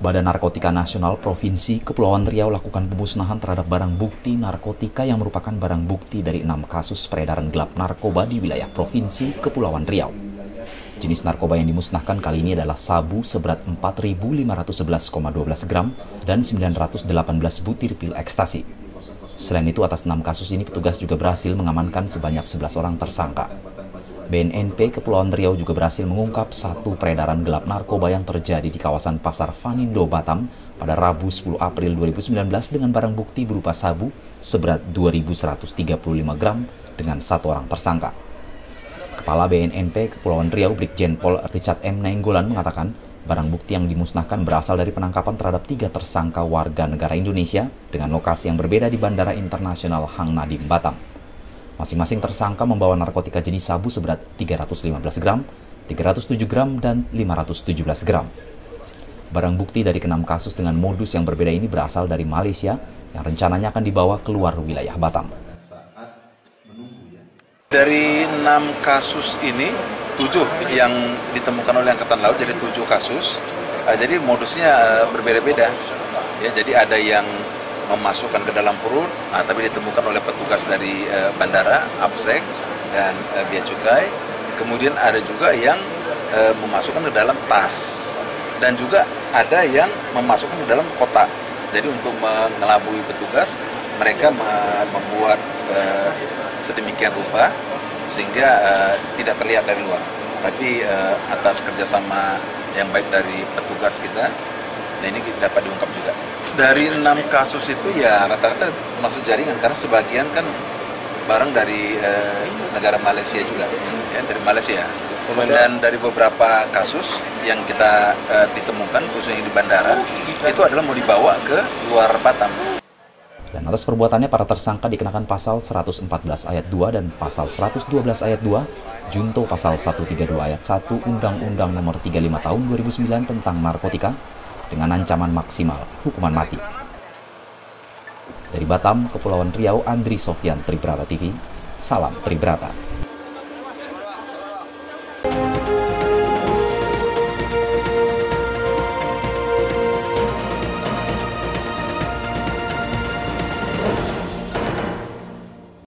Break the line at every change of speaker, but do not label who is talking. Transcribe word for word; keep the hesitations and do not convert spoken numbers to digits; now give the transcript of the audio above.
Badan Narkotika Nasional Provinsi Kepulauan Riau lakukan pemusnahan terhadap barang bukti narkotika yang merupakan barang bukti dari enam kasus peredaran gelap narkoba di wilayah Provinsi Kepulauan Riau. Jenis narkoba yang dimusnahkan kali ini adalah sabu seberat empat ribu lima ratus sebelas koma satu dua gram dan sembilan ratus delapan belas butir pil ekstasi. Selain itu, atas enam kasus ini petugas juga berhasil mengamankan sebanyak sebelas orang tersangka. B N N P Kepulauan Riau juga berhasil mengungkap satu peredaran gelap narkoba yang terjadi di kawasan Pasar Vanindo, Batam pada Rabu sepuluh April dua ribu sembilan belas dengan barang bukti berupa sabu seberat dua ribu seratus tiga puluh lima gram dengan satu orang tersangka. Kepala B N N P Kepulauan Riau Brigjen Pol Richard M. Nainggolan mengatakan barang bukti yang dimusnahkan berasal dari penangkapan terhadap tiga tersangka warga negara Indonesia dengan lokasi yang berbeda di Bandara Internasional Hang Nadiem, Batam. Masing-masing tersangka membawa narkotika jenis sabu seberat tiga ratus lima belas gram, tiga ratus tujuh gram, dan lima ratus tujuh belas gram. Barang bukti dari keenam kasus dengan modus yang berbeda ini berasal dari Malaysia yang rencananya akan dibawa keluar wilayah Batam.
Dari enam kasus ini, tujuh yang ditemukan oleh Angkatan Laut, jadi tujuh kasus. Jadi modusnya berbeda-beda. Ya, jadi ada yang memasukkan ke dalam perut, nah, tapi ditemukan oleh petugas dari e, bandara, APSEC, dan e, Bea Cukai. Kemudian ada juga yang e, memasukkan ke dalam tas, dan juga ada yang memasukkan ke dalam kotak. Jadi untuk mengelabui petugas, mereka me membuat e, sedemikian rupa sehingga e, tidak terlihat dari luar. Tapi e, atas kerjasama yang baik dari petugas kita, nah ini dapat diungkap juga. Dari enam kasus itu ya rata-rata masuk jaringan karena sebagian kan barang dari eh, negara Malaysia juga, ya, dari Malaysia. Dan dari beberapa kasus yang kita eh, ditemukan khususnya di bandara itu adalah mau dibawa ke luar Batam.
Dan atas perbuatannya para tersangka dikenakan pasal seratus empat belas ayat dua dan pasal seratus dua belas ayat dua, junto pasal seratus tiga puluh dua ayat satu Undang-Undang Nomor tiga puluh lima Tahun dua ribu sembilan tentang narkotika dengan ancaman maksimal hukuman mati. Dari Batam, Kepulauan Riau, Andri Sofyan, Tribrata T V, salam Tribrata.